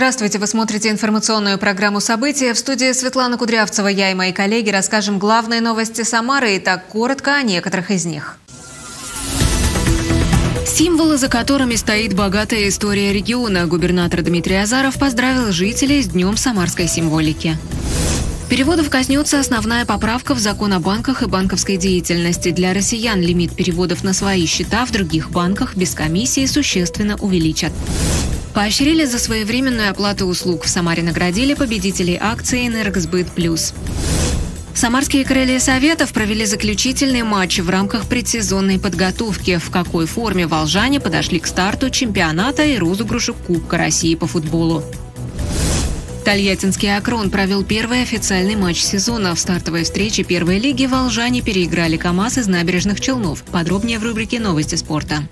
Здравствуйте, вы смотрите информационную программу «События». В студии Светлана Кудрявцева. Я и мои коллеги расскажем главные новости Самары и так коротко о некоторых из них. Символы, за которыми стоит богатая история региона. Губернатор Дмитрий Азаров поздравил жителей с Днем самарской символики. Переводов коснется основная поправка в закон о банках и банковской деятельности. Для россиян лимит переводов на свои счета в других банках без комиссии существенно увеличат. Поощрили за своевременную оплату услуг. В Самаре наградили победителей акции «Энергосбыт Плюс». Самарские крылья Советов провели заключительный матч в рамках предсезонной подготовки. В какой форме волжане подошли к старту чемпионата и розыгрышу Кубка России по футболу. Тольяттинский «Акрон» провел первый официальный матч сезона. В стартовой встрече первой лиги волжане переиграли КАМАЗ из Набережных Челнов. Подробнее в рубрике «Новости спорта».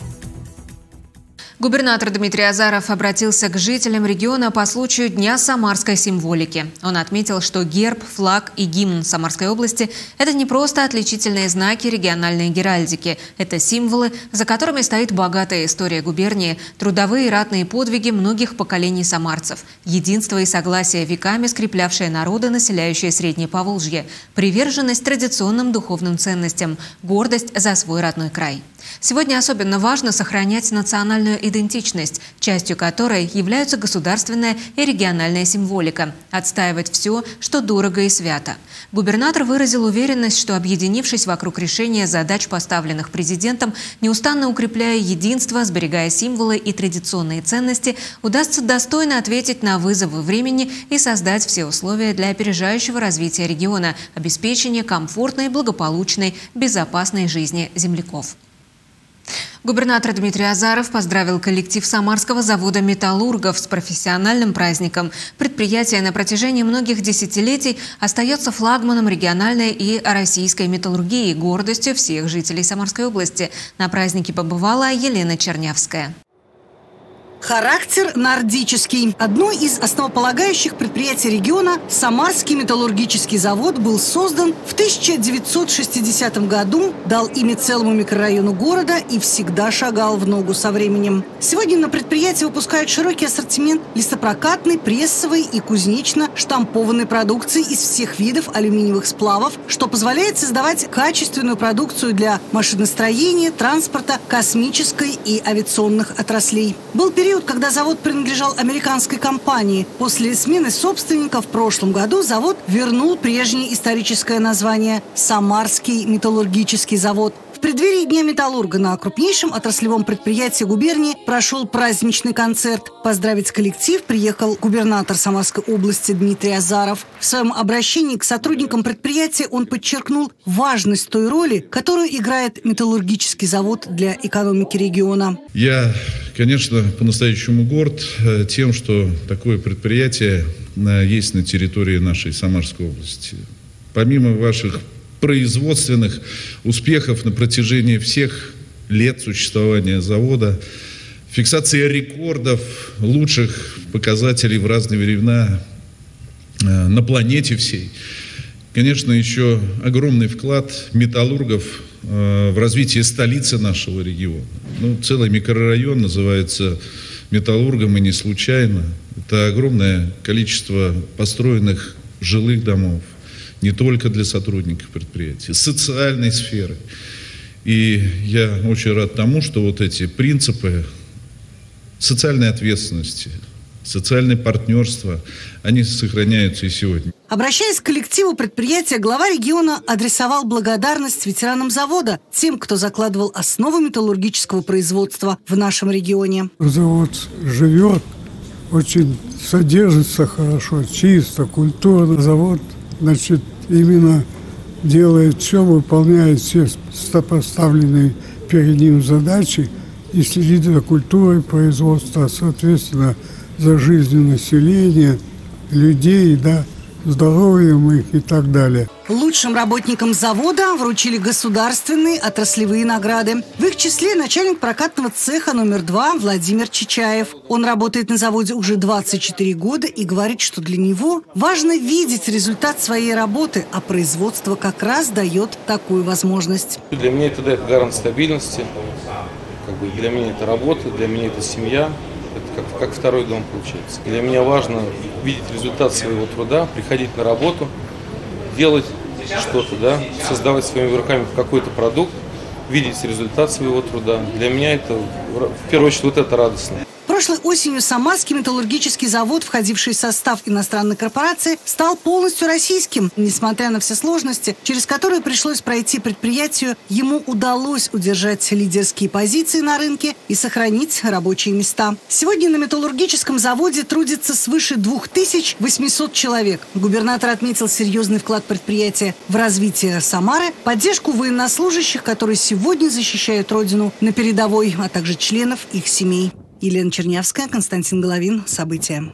Губернатор Дмитрий Азаров обратился к жителям региона по случаю Дня самарской символики. Он отметил, что герб, флаг и гимн Самарской области – это не просто отличительные знаки региональной геральдики. Это символы, за которыми стоит богатая история губернии, трудовые и ратные подвиги многих поколений самарцев, единство и согласие веками скреплявшие народы, населяющие Среднее Поволжье, приверженность традиционным духовным ценностям, гордость за свой родной край. Сегодня особенно важно сохранять национальную идентичность, частью которой являются государственная и региональная символика, отстаивать все, что дорого и свято. Губернатор выразил уверенность, что, объединившись вокруг решения задач, поставленных президентом, неустанно укрепляя единство, сберегая символы и традиционные ценности, удастся достойно ответить на вызовы времени и создать все условия для опережающего развития региона, обеспечения комфортной, благополучной, безопасной жизни земляков. Губернатор Дмитрий Азаров поздравил коллектив Самарского завода «Металлургов» с профессиональным праздником. Предприятие на протяжении многих десятилетий остается флагманом региональной и российской металлургии, гордостью всех жителей Самарской области. На празднике побывала Елена Чернявская. Характер нордический. Одно из основополагающих предприятий региона, Самарский металлургический завод, был создан в 1960 году, дал имя целому микрорайону города и всегда шагал в ногу со временем. Сегодня на предприятии выпускают широкий ассортимент лесопрокатной, прессовой и кузнечно-штампованной продукции из всех видов алюминиевых сплавов, что позволяет создавать качественную продукцию для машиностроения, транспорта, космической и авиационных отраслей. Был период, когда завод принадлежал американской компании. После смены собственника в прошлом году завод вернул прежнее историческое название «Самарский металлургический завод». В преддверии Дня металлурга на крупнейшем отраслевом предприятии губернии прошел праздничный концерт. Поздравить коллектив приехал губернатор Самарской области Дмитрий Азаров. В своем обращении к сотрудникам предприятия он подчеркнул важность той роли, которую играет металлургический завод для экономики региона. Я, конечно, по-настоящему горд тем, что такое предприятие есть на территории нашей Самарской области. Помимо ваших производственных успехов на протяжении всех лет существования завода, фиксация рекордов, лучших показателей в разные времена на планете всей. Конечно, еще огромный вклад металлургов в развитие столицы нашего региона. Целый микрорайон называется металлургом, и не случайно. Это огромное количество построенных жилых домов, не только для сотрудников предприятия, социальной сферы. И я очень рад тому, что вот эти принципы социальной ответственности, социальное партнерство, они сохраняются и сегодня. Обращаясь к коллективу предприятия, глава региона адресовал благодарность ветеранам завода, тем, кто закладывал основу металлургического производства в нашем регионе. Завод живет, очень содержится хорошо, чисто, культурно. Завод, значит, именно делает все, выполняет все поставленные перед ним задачи и следит за культурой производства, соответственно, за жизнью населения, людей, здоровьем их и так далее. Лучшим работникам завода вручили государственные отраслевые награды. В их числе начальник прокатного цеха номер 2 Владимир Чичаев. Он работает на заводе уже 24 года и говорит, что для него важно видеть результат своей работы, а производство как раз дает такую возможность. Для меня это дает гарант стабильности. Для меня это работа, для меня это семья. Это как второй дом получается. Для меня важно видеть результат своего труда, приходить на работу, делать что-то, да, создавать своими руками какой-то продукт, видеть результат своего труда. Для меня это, в первую очередь, вот это радостно. Прошлой осенью Самарский металлургический завод, входивший в состав иностранной корпорации, стал полностью российским. Несмотря на все сложности, через которые пришлось пройти предприятию, ему удалось удержать лидерские позиции на рынке и сохранить рабочие места. Сегодня на металлургическом заводе трудится свыше 2800 человек. Губернатор отметил серьезный вклад предприятия в развитие Самары, поддержку военнослужащих, которые сегодня защищают родину на передовой, а также членов их семей. Елена Чернявская, Константин Головин. События.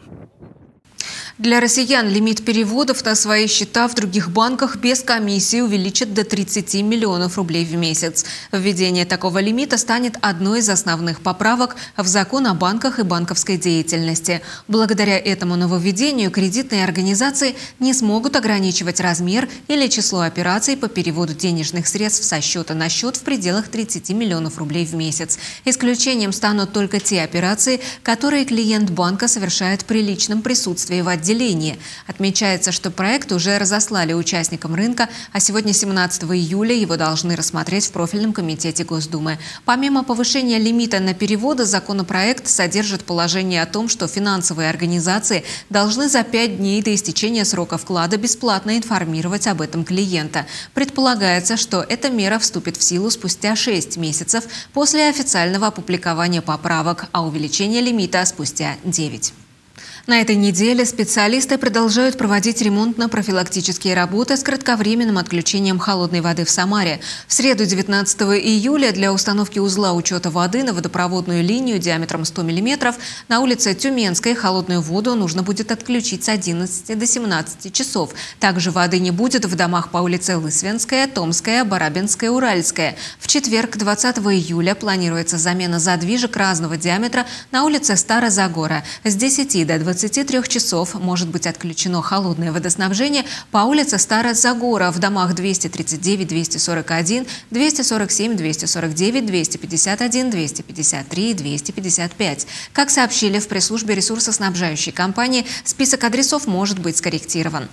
Для россиян лимит переводов на свои счета в других банках без комиссии увеличат до 30 миллионов рублей в месяц. Введение такого лимита станет одной из основных поправок в закон о банках и банковской деятельности. Благодаря этому нововведению кредитные организации не смогут ограничивать размер или число операций по переводу денежных средств со счета на счет в пределах 30 миллионов рублей в месяц. Исключением станут только те операции, которые клиент банка совершает при личном присутствии в отделении. Отмечается, что проект уже разослали участникам рынка, а сегодня, 17 июля, его должны рассмотреть в профильном комитете Госдумы. Помимо повышения лимита на переводы, законопроект содержит положение о том, что финансовые организации должны за 5 дней до истечения срока вклада бесплатно информировать об этом клиента. Предполагается, что эта мера вступит в силу спустя 6 месяцев после официального опубликования поправок, а увеличение лимита спустя 9. На этой неделе специалисты продолжают проводить ремонтно-профилактические работы с кратковременным отключением холодной воды в Самаре. В среду 19 июля для установки узла учета воды на водопроводную линию диаметром 100 мм на улице Тюменской холодную воду нужно будет отключить с 11 до 17 часов. Также воды не будет в домах по улице Лысвенская, Томская, Барабинская, Уральская. В четверг 20 июля планируется замена задвижек разного диаметра на улице Старозагора. С 10 до 23 часов может быть отключено холодное водоснабжение по улице Старозагора в домах 239, 241, 247, 249, 251, 253 и 255. Как сообщили в пресс-службе ресурсоснабжающей компании, список адресов может быть скорректирован.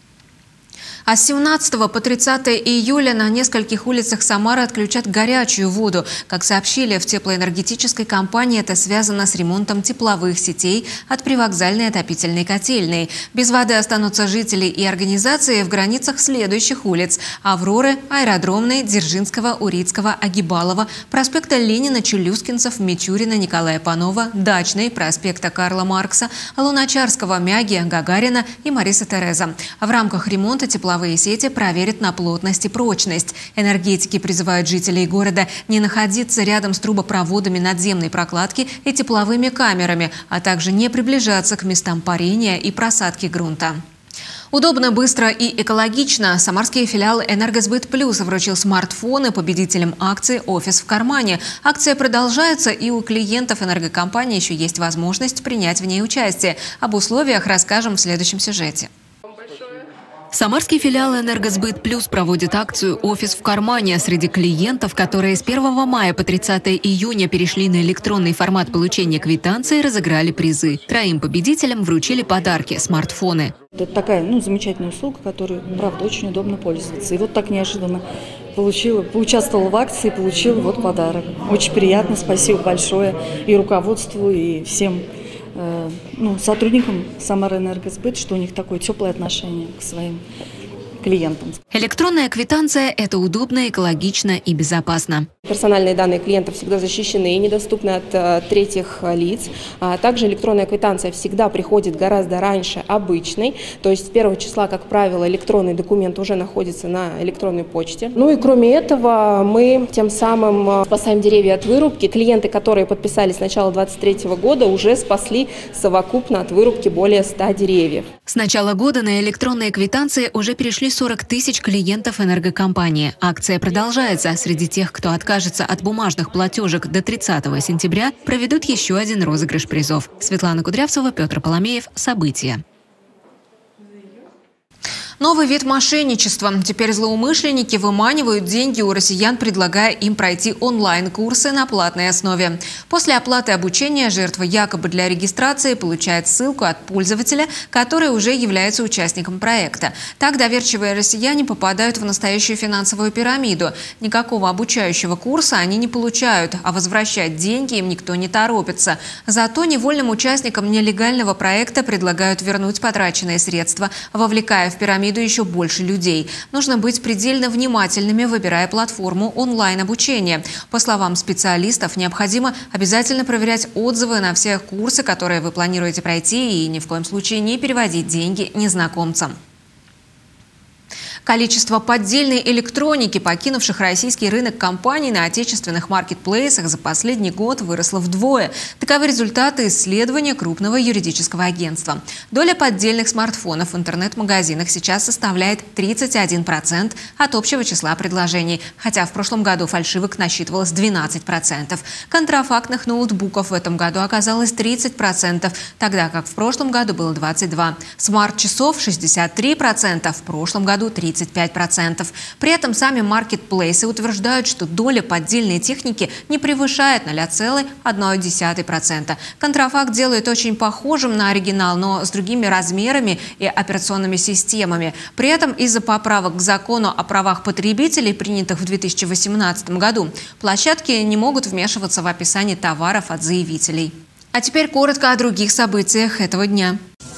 А с 17 по 30 июля на нескольких улицах Самары отключат горячую воду. Как сообщили в теплоэнергетической компании, это связано с ремонтом тепловых сетей от привокзальной отопительной котельной. Без воды останутся жители и организации в границах следующих улиц: Авроры, Аэродромной, Дзержинского, Урицкого, Агибалова, проспекта Ленина, Челюскинцев, Мичурина, Николая Панова, Дачной, проспекта Карла Маркса, Луначарского, Мяги, Гагарина и Мариса Тереза. В рамках ремонта тепловые сети проверят на плотность и прочность. Энергетики призывают жителей города не находиться рядом с трубопроводами надземной прокладки и тепловыми камерами, а также не приближаться к местам парения и просадки грунта. Удобно, быстро и экологично. Самарский филиал «Энергосбыт Плюс» вручил смартфоны победителям акции «Офис в кармане». Акция продолжается, и у клиентов энергокомпании еще есть возможность принять в ней участие. Об условиях расскажем в следующем сюжете. Самарский филиал «Энергосбыт Плюс» проводит акцию «Офис в кармане». Среди клиентов, которые с 1 мая по 30 июня перешли на электронный формат получения квитанции, разыграли призы. 3 победителям вручили подарки – смартфоны. Это такая замечательная услуга, которой, правда, очень удобно пользоваться. И вот так неожиданно поучаствовала в акции, получила вот подарок. Очень приятно, спасибо большое и руководству, и всем сотрудникам Самарэнергосбыт, что у них такое теплое отношение к своим клиентам. Электронная квитанция – это удобно, экологично и безопасно. Персональные данные клиентов всегда защищены и недоступны от третьих лиц. Также электронная квитанция всегда приходит гораздо раньше обычной. То есть с 1 числа, как правило, электронный документ уже находится на электронной почте. Ну и кроме этого, мы тем самым спасаем деревья от вырубки. Клиенты, которые подписались с начала 2023 года, уже спасли совокупно от вырубки более 100 деревьев. С начала года на электронные квитанции уже перешли 40 тысяч клиентов энергокомпании. Акция продолжается. Среди тех, кто откажется от бумажных платежек до 30 сентября, проведут еще один розыгрыш призов. Светлана Кудрявцева, Петр Поломеев. События. Новый вид мошенничества. Теперь злоумышленники выманивают деньги у россиян, предлагая им пройти онлайн-курсы на платной основе. После оплаты обучения жертва якобы для регистрации получает ссылку от пользователя, который уже является участником проекта. Так доверчивые россияне попадают в настоящую финансовую пирамиду. Никакого обучающего курса они не получают, а возвращать деньги им никто не торопится. Зато невольным участникам нелегального проекта предлагают вернуть потраченные средства, вовлекая в пирамиду еще больше людей. Нужно быть предельно внимательными, выбирая платформу онлайн-обучения. По словам специалистов, необходимо обязательно проверять отзывы на все курсы, которые вы планируете пройти, и ни в коем случае не переводить деньги незнакомцам. Количество поддельной электроники, покинувших российский рынок компаний на отечественных маркетплейсах за последний год выросло вдвое. Таковы результаты исследования крупного юридического агентства. Доля поддельных смартфонов в интернет-магазинах сейчас составляет 31% от общего числа предложений, хотя в прошлом году фальшивок насчитывалось 12%. Контрафактных ноутбуков в этом году оказалось 30%, тогда как в прошлом году было 22%. Смарт-часов 63%, в прошлом году 35%. При этом сами маркетплейсы утверждают, что доля поддельной техники не превышает 0,1%. Контрафакт делает очень похожим на оригинал, но с другими размерами и операционными системами. При этом из-за поправок к закону о правах потребителей, принятых в 2018 году, площадки не могут вмешиваться в описание товаров от заявителей. А теперь коротко о других событиях этого дня.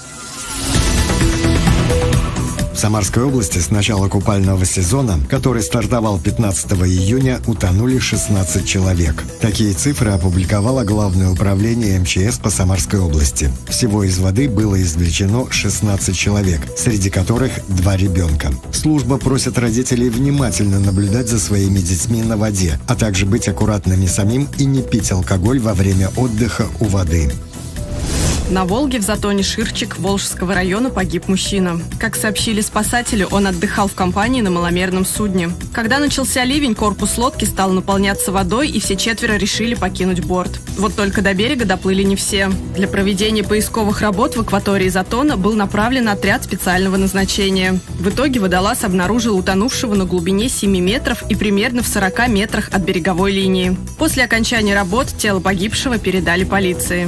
В Самарской области с начала купального сезона, который стартовал 15 июня, утонули 16 человек. Такие цифры опубликовало Главное управление МЧС по Самарской области. Всего из воды было извлечено 16 человек, среди которых 2 ребенка. Служба просит родителей внимательно наблюдать за своими детьми на воде, а также быть аккуратными самим и не пить алкоголь во время отдыха у воды. На Волге в затоне Ширчик Волжского района погиб мужчина. Как сообщили спасатели, он отдыхал в компании на маломерном судне. Когда начался ливень, корпус лодки стал наполняться водой, и все 4 решили покинуть борт. Вот только до берега доплыли не все. Для проведения поисковых работ в акватории затона был направлен отряд специального назначения. В итоге водолаз обнаружил утонувшего на глубине 7 метров и примерно в 40 метрах от береговой линии. После окончания работ тело погибшего передали полиции.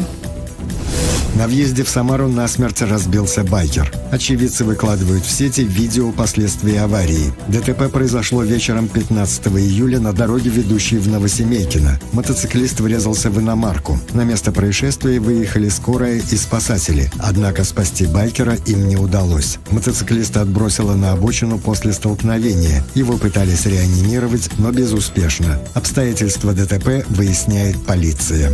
На въезде в Самару насмерть разбился байкер. Очевидцы выкладывают в сети видео последствий аварии. ДТП произошло вечером 15 июля на дороге, ведущей в Новосемейкино. Мотоциклист врезался в иномарку. На место происшествия выехали скорая и спасатели. Однако спасти байкера им не удалось. Мотоциклиста отбросило на обочину после столкновения. Его пытались реанимировать, но безуспешно. Обстоятельства ДТП выясняет полиция.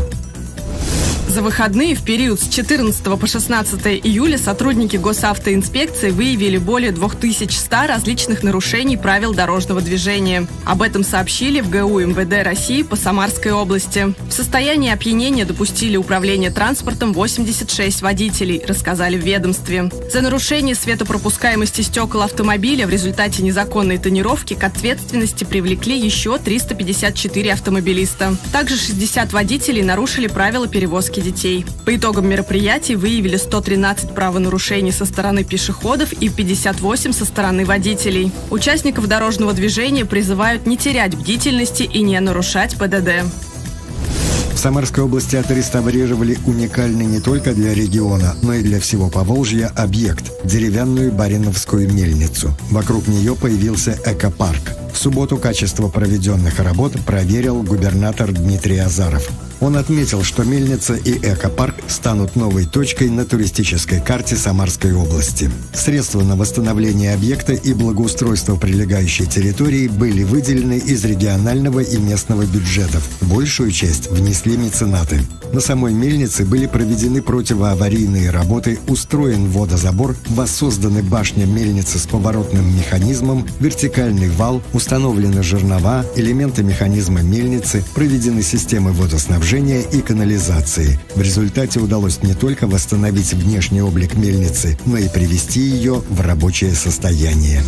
За выходные в период с 14 по 16 июля сотрудники госавтоинспекции выявили более 2100 различных нарушений правил дорожного движения. Об этом сообщили в ГУ МВД России по Самарской области. В состоянии опьянения допустили управление транспортом 86 водителей, рассказали в ведомстве. За нарушение светопропускаемости стекол автомобиля в результате незаконной тонировки к ответственности привлекли еще 354 автомобилиста. Также 60 водителей нарушили правила перевозки детей. По итогам мероприятий выявили 113 правонарушений со стороны пешеходов и 58 со стороны водителей. Участников дорожного движения призывают не терять бдительности и не нарушать ПДД. В Самарской области отреставрировали уникальный не только для региона, но и для всего Поволжья объект – деревянную Бариновскую мельницу. Вокруг нее появился экопарк. В субботу качество проведенных работ проверил губернатор Дмитрий Азаров. Он отметил, что мельница и экопарк станут новой точкой на туристической карте Самарской области. Средства на восстановление объекта и благоустройство прилегающей территории были выделены из регионального и местного бюджетов. Большую часть внесли меценаты. На самой мельнице были проведены противоаварийные работы, устроен водозабор, воссозданы башня мельницы с поворотным механизмом, вертикальный вал, установлены жернова, элементы механизма мельницы, проведены системы водоснабжения и канализации. В результате удалось не только восстановить внешний облик мельницы, но и привести ее в рабочее состояние.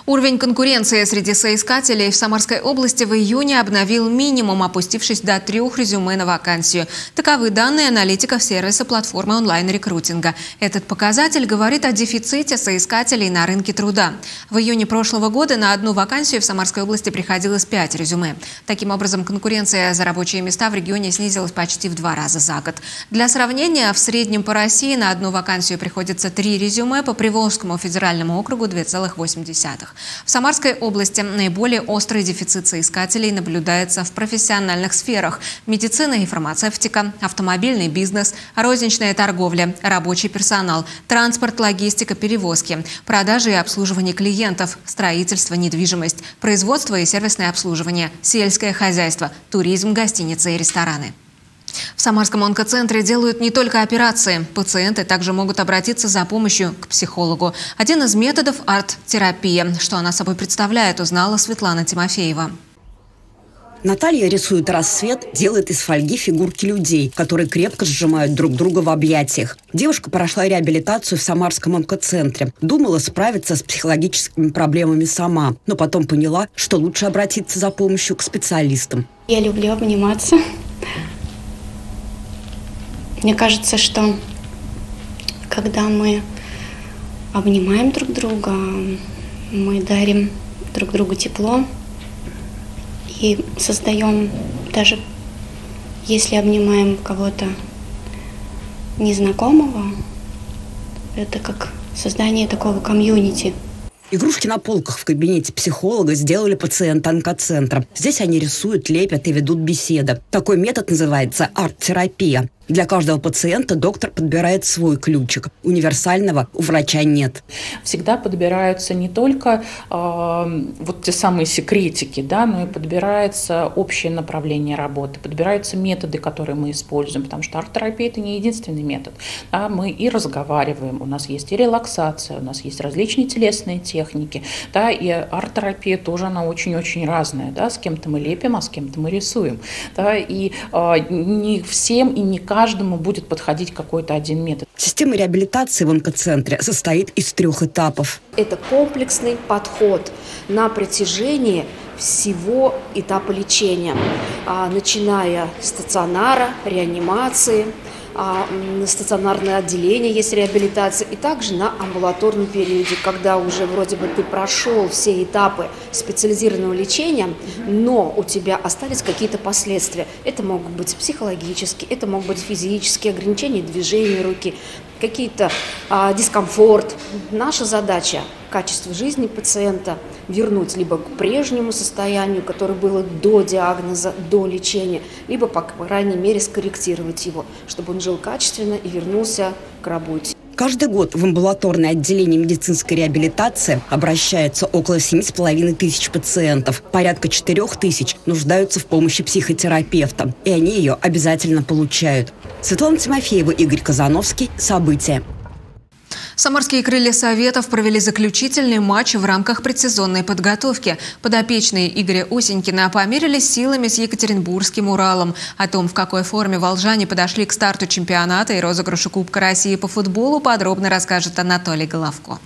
Уровень конкуренции среди соискателей в Самарской области в июне обновил минимум, опустившись до 3 резюме на вакансию. Таковы данные аналитиков сервиса платформы онлайн-рекрутинга. Этот показатель говорит о дефиците соискателей на рынке труда. В июне прошлого года на одну вакансию в Самарской области приходилось 5 резюме. Таким образом, конкуренция за рабочие места в регионе снизилась почти в 2 раза за год. Для сравнения, в среднем по России на одну вакансию приходится 3 резюме, по Приволжскому федеральному округу 2,8. В Самарской области наиболее острый дефицит соискателей наблюдается в профессиональных сферах – медицина и фармацевтика, автомобильный бизнес, розничная торговля, рабочий персонал, транспорт, логистика, перевозки, продажи и обслуживание клиентов, строительство, недвижимость, производство и сервисное обслуживание, сельское хозяйство, туризм, гостиницы и рестораны. В Самарском онкоцентре делают не только операции. Пациенты также могут обратиться за помощью к психологу. Один из методов – арт-терапия. Что она собой представляет, узнала Светлана Тимофеева. Наталья рисует рассвет, делает из фольги фигурки людей, которые крепко сжимают друг друга в объятиях. Девушка прошла реабилитацию в Самарском онкоцентре. Думала справиться с психологическими проблемами сама, но потом поняла, что лучше обратиться за помощью к специалистам. Я люблю обниматься. Мне кажется, что когда мы обнимаем друг друга, мы дарим друг другу тепло и создаем, даже если обнимаем кого-то незнакомого, это как создание такого комьюнити. Игрушки на полках в кабинете психолога сделали пациенты онкоцентра. Здесь они рисуют, лепят и ведут беседы. Такой метод называется арт-терапия. Для каждого пациента доктор подбирает свой ключик. Универсального у врача нет. Всегда подбираются не только вот те самые секретики, да, но и подбирается общее направление работы, подбираются методы, которые мы используем, потому что арт-терапия – это не единственный метод. Да, мы и разговариваем, у нас есть и релаксация, у нас есть различные телесные техники, да, и арт-терапия тоже, она очень-очень разная. Да, с кем-то мы лепим, а с кем-то мы рисуем. Да, и не всем и не каждому будет подходить какой-то один метод. Система реабилитации в онкоцентре состоит из 3 этапов. Это комплексный подход на протяжении всего этапа лечения, начиная с стационара, реанимации, на стационарное отделение есть реабилитация, и также на амбулаторном периоде, когда уже вроде бы ты прошел все этапы специализированного лечения, но у тебя остались какие-то последствия. Это могут быть психологические, это могут быть физические ограничения движения руки, какие-то дискомфорт. Наша задача – качество жизни пациента вернуть либо к прежнему состоянию, которое было до диагноза, до лечения, либо, по крайней мере, скорректировать его, чтобы он жил качественно и вернулся к работе. Каждый год в амбулаторное отделение медицинской реабилитации обращается около 7,5 тысяч пациентов. Порядка 4 тысяч нуждаются в помощи психотерапевта, и они ее обязательно получают. Светлана Тимофеева, Игорь Казановский. События. Самарские крылья Советов провели заключительный матч в рамках предсезонной подготовки. Подопечные Игоря Осенькина померились силами с екатеринбургским «Уралом». О том, в какой форме волжане подошли к старту чемпионата и розыгрышу Кубка России по футболу, подробно расскажет Анатолий Головко.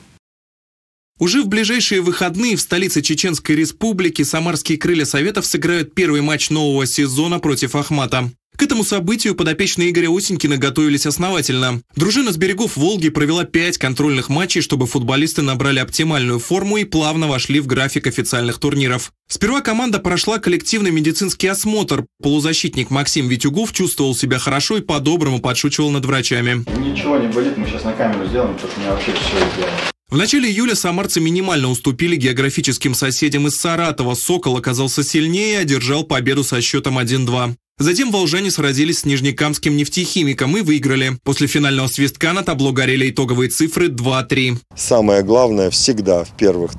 Уже в ближайшие выходные в столице Чеченской Республики самарские крылья Советов сыграют первый матч нового сезона против Ахмата. К этому событию подопечные Игоря Осенькина готовились основательно. Дружина с берегов Волги провела 5 контрольных матчей, чтобы футболисты набрали оптимальную форму и плавно вошли в график официальных турниров. Сперва команда прошла коллективный медицинский осмотр. Полузащитник Максим Витюгов чувствовал себя хорошо и по-доброму подшучивал над врачами. Ничего не болит, мы сейчас на камеру сделаем, потому что у меня вообще все идеально. В начале июля самарцы минимально уступили географическим соседям из Саратова. «Сокол» оказался сильнее и одержал победу со счетом 1-2. Затем волжане сразились с нижнекамским нефтехимиком и выиграли. После финального свистка на табло горели итоговые цифры 2-3. Самое главное всегда в первых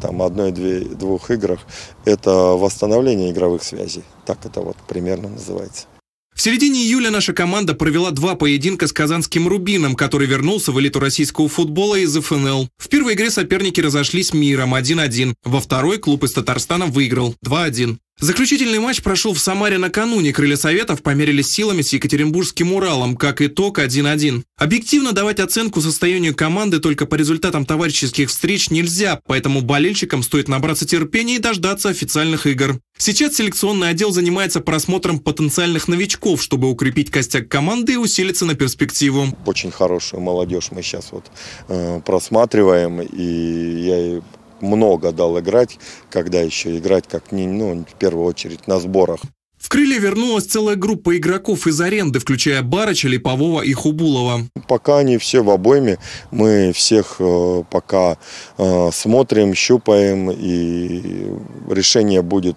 1-2 играх – это восстановление игровых связей. Так это вот примерно называется. В середине июля наша команда провела 2 поединка с казанским «Рубином», который вернулся в элиту российского футбола из ФНЛ. В первой игре соперники разошлись миром 1-1. Во второй клуб из Татарстана выиграл 2-1. Заключительный матч прошел в Самаре накануне. Крылья Советов померились силами с Екатеринбургским «Уралом». Как итог, 1-1. Объективно давать оценку состоянию команды только по результатам товарищеских встреч нельзя, поэтому болельщикам стоит набраться терпения и дождаться официальных игр. Сейчас селекционный отдел занимается просмотром потенциальных новичков, чтобы укрепить костяк команды и усилиться на перспективу. Очень хорошую молодежь мы сейчас просматриваем, и я ей много дал играть, когда еще играть, как в первую очередь на сборах. В «Крылья» вернулась целая группа игроков из аренды, включая Барыча, Липового и Хубулова. Пока они все в обойме, мы всех пока смотрим, щупаем, и решение будет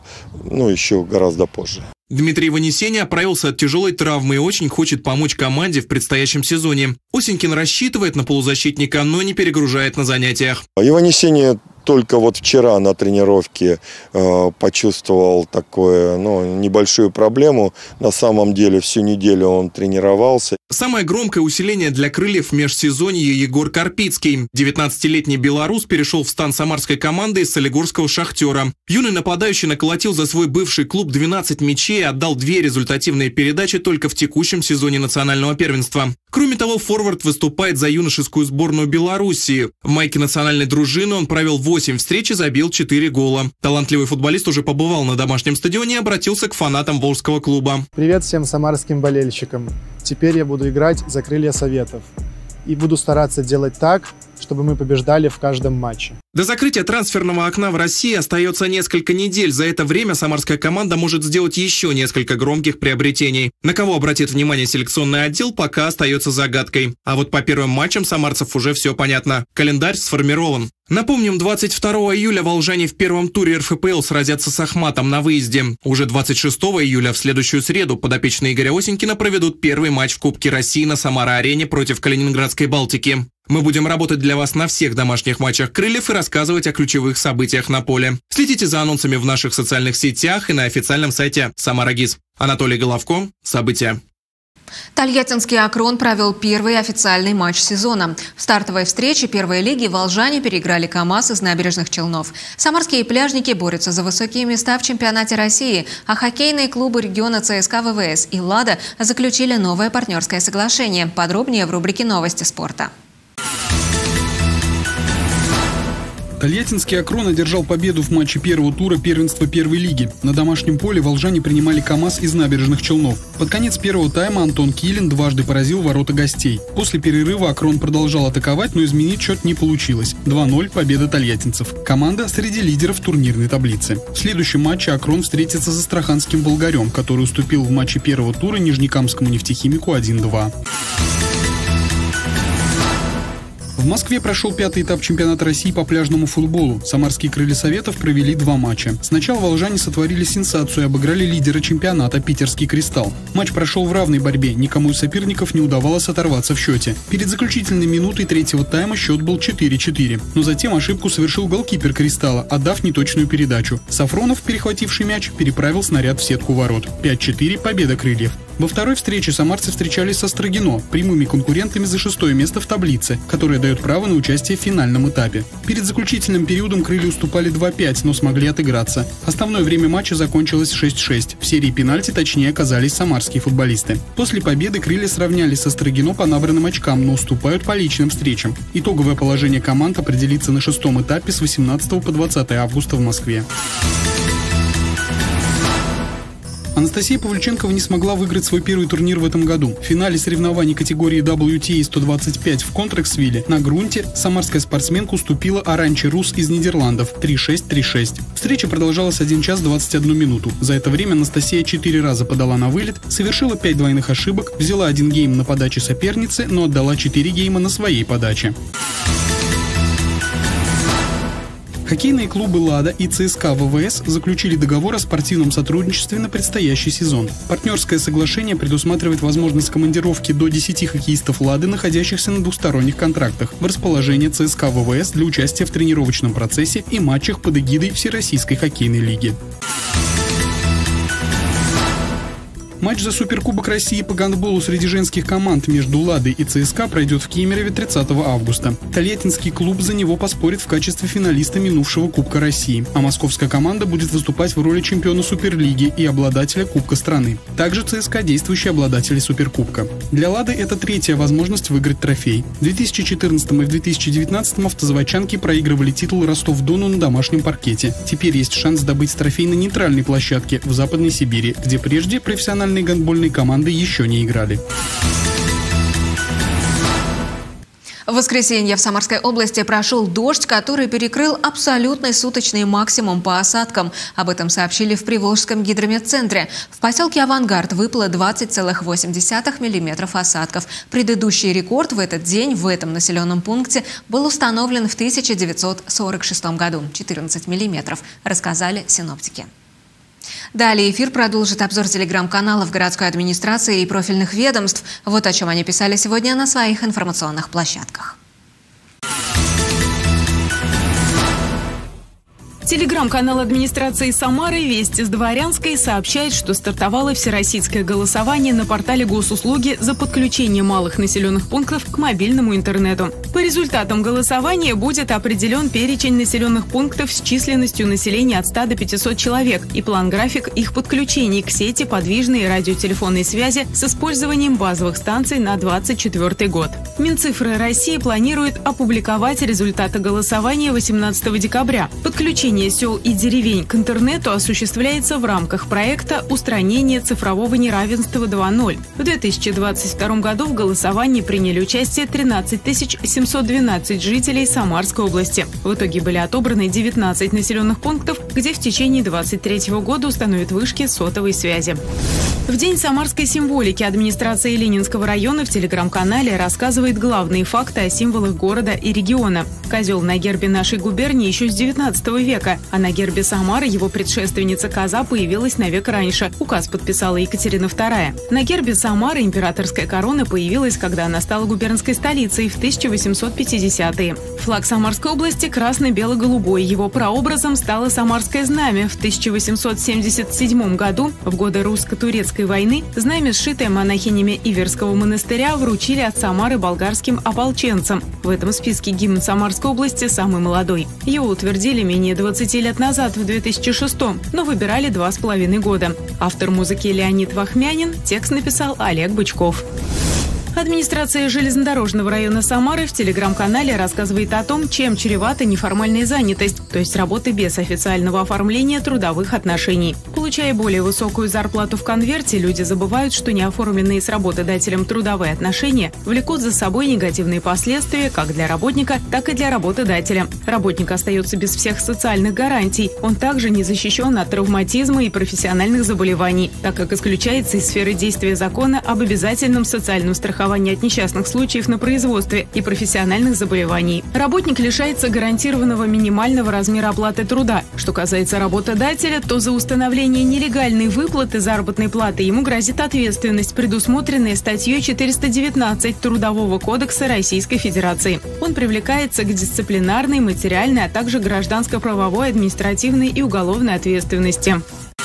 еще гораздо позже. Дмитрий Ванесений оправился от тяжелой травмы и очень хочет помочь команде в предстоящем сезоне. Осенькин рассчитывает на полузащитника, но не перегружает на занятиях. Ванесений только вчера на тренировке почувствовал такую небольшую проблему. На самом деле всю неделю он тренировался. Самое громкое усиление для «Крыльев» в межсезонье Егор Карпицкий. 19-летний белорус перешел в стан самарской команды из солигорского «Шахтера». Юный нападающий наколотил за свой бывший клуб 12 мячей и отдал 2 результативные передачи только в текущем сезоне национального первенства. Кроме того, форвард выступает за юношескую сборную Белоруссии. В майке национальной дружины он провел 8 встреч и забил 4 гола. Талантливый футболист уже побывал на домашнем стадионе и обратился к фанатам Волжского клуба. Привет всем самарским болельщикам. Теперь я буду играть за «Крылья Советов». И буду стараться делать так, чтобы мы побеждали в каждом матче. До закрытия трансферного окна в России остается несколько недель. За это время самарская команда может сделать еще несколько громких приобретений. На кого обратит внимание селекционный отдел, пока остается загадкой. А вот по первым матчам самарцев уже все понятно. Календарь сформирован. Напомним, 22 июля волжане в первом туре РФПЛ сразятся с Ахматом на выезде. Уже 26 июля, в следующую среду, подопечные Игоря Осенькина проведут первый матч в Кубке России на Самара-арене против Калининградской «Балтики». Мы будем работать для вас на всех домашних матчах «Крыльев» и рассказывать о ключевых событиях на поле. Следите за анонсами в наших социальных сетях и на официальном сайте «Самара ГИС». Анатолий Головко. События. Тольяттинский «Акрон» провел первый официальный матч сезона. В стартовой встрече первой лиги волжане переиграли КамАЗ из Набережных Челнов. Самарские пляжники борются за высокие места в чемпионате России, а хоккейные клубы региона ЦСКА ВВС и «Лада» заключили новое партнерское соглашение. Подробнее в рубрике «Новости спорта». Тольяттинский «Акрон» одержал победу в матче первого тура первенства первой лиги. На домашнем поле волжане принимали КамАЗ из Набережных Челнов. Под конец первого тайма Антон Килин дважды поразил ворота гостей. После перерыва «Акрон» продолжал атаковать, но изменить счет не получилось. 2-0 победа тольяттинцев. Команда среди лидеров турнирной таблицы. В следующем матче «Акрон» встретится с астраханским «Волгарем», который уступил в матче первого тура Нижнекамскому нефтехимику 1-2. В Москве прошел 5-й этап чемпионата России по пляжному футболу. Самарские «Крылья Советов» провели 2 матча. Сначала волжане сотворили сенсацию и обыграли лидера чемпионата «Питерский Кристалл». Матч прошел в равной борьбе, никому из соперников не удавалось оторваться в счете. Перед заключительной минутой третьего тайма счет был 4-4. Но затем ошибку совершил голкипер «Кристалла», отдав неточную передачу. Сафронов, перехвативший мяч, переправил снаряд в сетку ворот. 5-4 победа «Крыльев». Во второй встрече самарцы встречались со Строгино, прямыми конкурентами за 6-е место в таблице, которое дает право на участие в финальном этапе. Перед заключительным периодом «Крылья» уступали 2-5, но смогли отыграться. Основное время матча закончилось 6-6. В серии пенальти точнее оказались самарские футболисты. После победы «Крылья» сравнялись со Строгино по набранным очкам, но уступают по личным встречам. Итоговое положение команд определится на 6-м этапе с 18 по 20 августа в Москве. Анастасия Павлюченкова не смогла выиграть свой первый турнир в этом году. В финале соревнований категории WTA 125 в Контраксвилле на грунте самарская спортсменка уступила Аранче Рус из Нидерландов 3-6-3-6. Встреча продолжалась 1 час 21 минуту. За это время Анастасия 4 раза подала на вылет, совершила 5 двойных ошибок, взяла 1 гейм на подаче соперницы, но отдала 4 гейма на своей подаче. Хоккейные клубы «Лада» и ЦСКА ВВС заключили договор о спортивном сотрудничестве на предстоящий сезон. Партнерское соглашение предусматривает возможность командировки до 10 хоккеистов «Лады», находящихся на двусторонних контрактах, в расположение ЦСКА ВВС для участия в тренировочном процессе и матчах под эгидой Всероссийской хоккейной лиги. Матч за Суперкубок России по гандболу среди женских команд между «Ладой» и ЦСКА пройдет в Кемерове 30 августа. Тольяттинский клуб за него поспорит в качестве финалиста минувшего Кубка России, а московская команда будет выступать в роли чемпиона Суперлиги и обладателя Кубка страны. Также ЦСКА – действующие обладатели Суперкубка. Для «Лады» это третья возможность выиграть трофей. В 2014 и в 2019 автозаводчанки проигрывали титул Ростов-Дону на домашнем паркете. Теперь есть шанс добыть трофей на нейтральной площадке в Западной Сибири, где прежде профессиональные гандбольные команды еще не играли. В воскресенье в Самарской области прошел дождь, который перекрыл абсолютный суточный максимум по осадкам. Об этом сообщили в Приволжском гидрометцентре. В поселке Авангард выпало 20,8 мм осадков. Предыдущий рекорд в этот день в этом населенном пункте был установлен в 1946 году – 14 мм, рассказали синоптики. Далее эфир продолжит обзор телеграм-каналов городской администрации и профильных ведомств. Вот о чем они писали сегодня на своих информационных площадках. Телеграм-канал администрации Самары «Вести с Дворянской» сообщает, что стартовало всероссийское голосование на портале госуслуги за подключение малых населенных пунктов к мобильному интернету. По результатам голосования будет определен перечень населенных пунктов с численностью населения от 100 до 500 человек и план-график их подключений к сети подвижной и радиотелефонной связи с использованием базовых станций на 2024 год. Минцифры России планирует опубликовать результаты голосования 18 декабря. Подключение сел и деревень к интернету осуществляется в рамках проекта «Устранение цифрового неравенства 2.0». В 2022 году в голосовании приняли участие 13 712 жителей Самарской области. В итоге были отобраны 19 населенных пунктов, где в течение 2023 года установят вышки сотовой связи. В День самарской символики администрация Ленинского района в телеграм-канале рассказывает главные факты о символах города и региона. Козел на гербе нашей губернии еще с 19 века, а на гербе Самары его предшественница коза появилась на век раньше. Указ подписала Екатерина II. На гербе Самары императорская корона появилась, когда она стала губернской столицей в 1850-е. Флаг Самарской области красно-бело-голубой. Его прообразом стало Самарское знамя. В 1877 году, в годы русско-турецкой войны, знамя, сшитое монахинями Иверского монастыря, вручили от Самары болгарским ополченцам. В этом списке гимн Самарской области самый молодой. Его утвердили менее 20 лет назад, в 2006, но выбирали 2,5 года. Автор музыки Леонид Вахмянин, текст написал Олег Бычков. Администрация железнодорожного района Самары в телеграм-канале рассказывает о том, чем чревата неформальная занятость, то есть работа без официального оформления трудовых отношений. Получая более высокую зарплату в конверте, люди забывают, что неоформленные с работодателем трудовые отношения влекут за собой негативные последствия как для работника, так и для работодателя. Работник остается без всех социальных гарантий. Он также не защищен от травматизма и профессиональных заболеваний, так как исключается из сферы действия закона об обязательном социальном страховании от несчастных случаев на производстве и профессиональных заболеваний. Работник лишается гарантированного минимального размера оплаты труда. Что касается работодателя, то за установление нелегальной выплаты заработной платы ему грозит ответственность, предусмотренная статьей 419 Трудового кодекса Российской Федерации. Он привлекается к дисциплинарной, материальной, а также гражданско-правовой, административной и уголовной ответственности.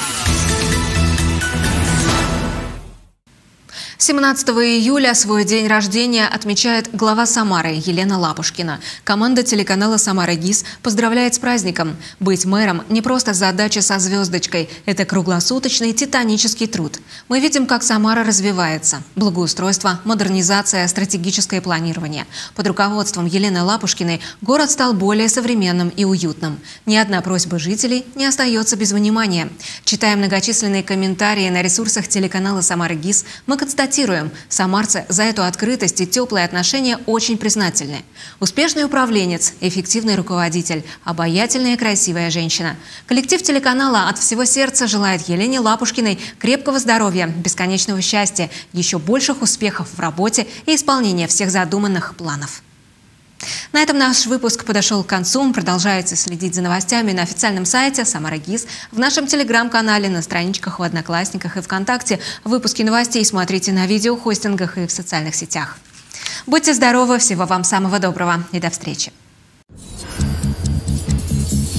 17 июля свой день рождения отмечает глава Самары Елена Лапушкина. Команда телеканала «Самара ГИС» поздравляет с праздником. Быть мэром – не просто задача со звездочкой. Это круглосуточный титанический труд. Мы видим, как Самара развивается. Благоустройство, модернизация, стратегическое планирование. Под руководством Елены Лапушкиной город стал более современным и уютным. Ни одна просьба жителей не остается без внимания. Читая многочисленные комментарии на ресурсах телеканала «Самара ГИС», мы констатируем, самарцы за эту открытость и теплые отношения очень признательны. Успешный управленец, эффективный руководитель, обаятельная и красивая женщина. Коллектив телеканала от всего сердца желает Елене Лапушкиной крепкого здоровья, бесконечного счастья, еще больших успехов в работе и исполнения всех задуманных планов. На этом наш выпуск подошел к концу. Продолжайте следить за новостями на официальном сайте «Самара ГИС», в нашем телеграм-канале, на страничках в Одноклассниках и ВКонтакте. Выпуски новостей смотрите на видеохостингах и в социальных сетях. Будьте здоровы, всего вам самого доброго и до встречи.